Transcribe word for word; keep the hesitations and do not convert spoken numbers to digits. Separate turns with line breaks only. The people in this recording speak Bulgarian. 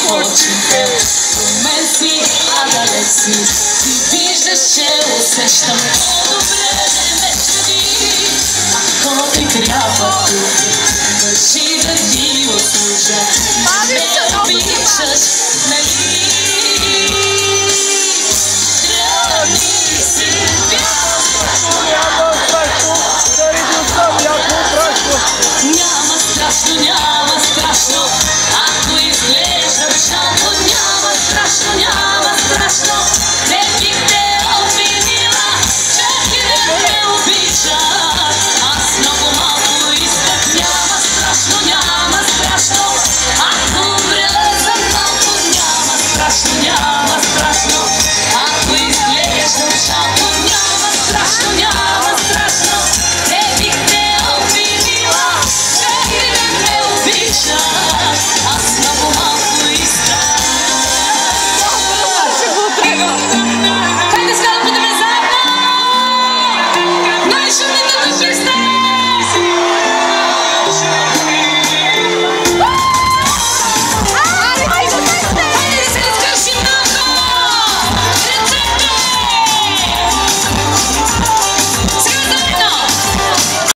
очите. Меси, адалекси, ти виждаш, че усещам по-добре, не ме чуди. Ако ти трябва, кажи да ти услужа.